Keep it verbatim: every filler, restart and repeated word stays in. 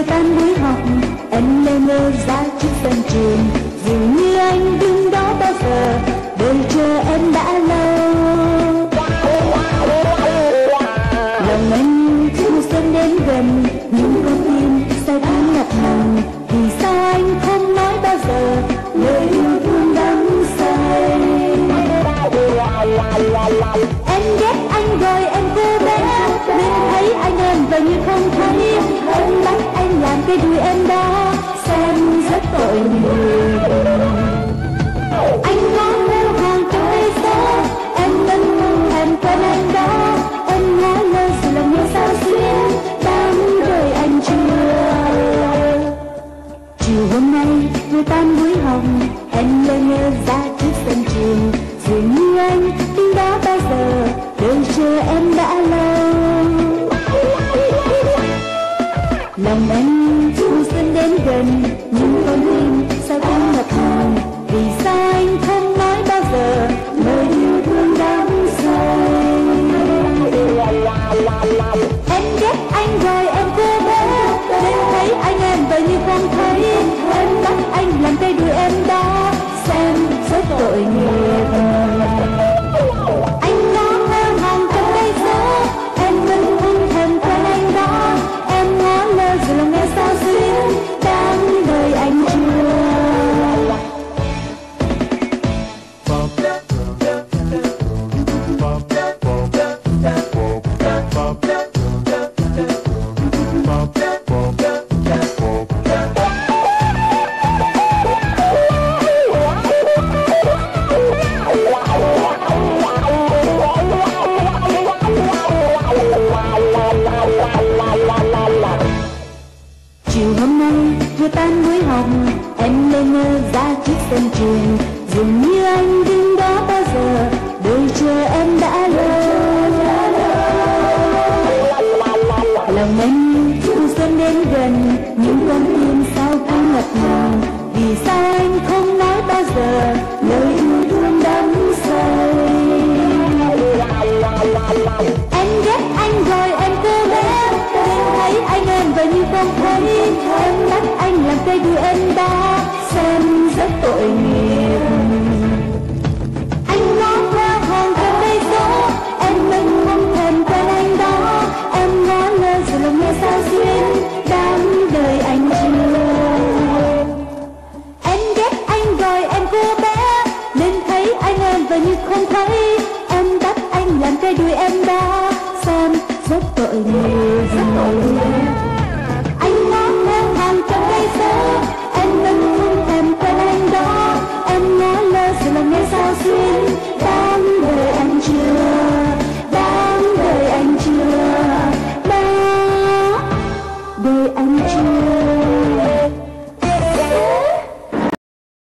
tan buổi học, em lơ ngơ ra trước sân trường. Dường như anh đứng đó bao giờ, đợi chờ em đã lâu. Lòng anh mùa xuân đến gần, nhưng con tim sao cứ ngập ngừng. Vì sao anh không nói bao giờ lời yêu thương đắm say? Em ghét anh rồi em cô bé, nên thấy anh em vậy như không thấy. Em bắt anh làm cái đùi em đó, xem rất tội nghiệp. Anh ngó theo hàng trong cây số, em vẫn không thèm quên anh đó. Em ngó lơ dù lòng yêu sao xuyên, đang đợi anh chưa. Chiều hôm nay vừa tan buổi học, em lơ ngơ ra trước sân trường. Dường như anh đứng đó bao giờ, đợi chờ em đã lâu. Lòng anh mùa xuân đến gần, nhưng con tim sao cũng ngập ngừng. Vì sao anh không nói bao giờ lời yêu thương đắm say? Em ghét anh rồi em cô bé, nên thấy anh em vậy như không thấy. Em bắt anh làm cây đùi em đó, xem rất tội nghiệp. Anh ngó theo hàng trăm cây số, em vẫn không thèm quên anh đó. Em ngó lơ dù lòng nghe sao xuyên, đang đợi anh chưa. Chiều hôm nay vừa tan buổi học, em lơ ngơ ra trước sân trường. Dường như anh đứng đó bao giờ, đợi chờ em đã lâu. Lòng anh mùa xuân đến gần, nhưng con tim sao cứ ngập ngừng. Vì sao anh không nói bao giờ lời yêu thương đắm say? Em ghét anh rồi em cô bé, nên thấy anh em vậy như không thấy. Em bắt anh làm cây đùi em đó, xem rất tội nghiệp. Anh ngó theo hàng trăm cây số, em vẫn không thèm quên anh đó. Em ngó lơ dù lòng nghe sao xuyên, đang đợi anh chưa. Em ghét anh rồi em cô bé, nên thấy anh em vậy như không thấy. Em bắt anh làm cây đùi em đó, xem rất tội nghiệp.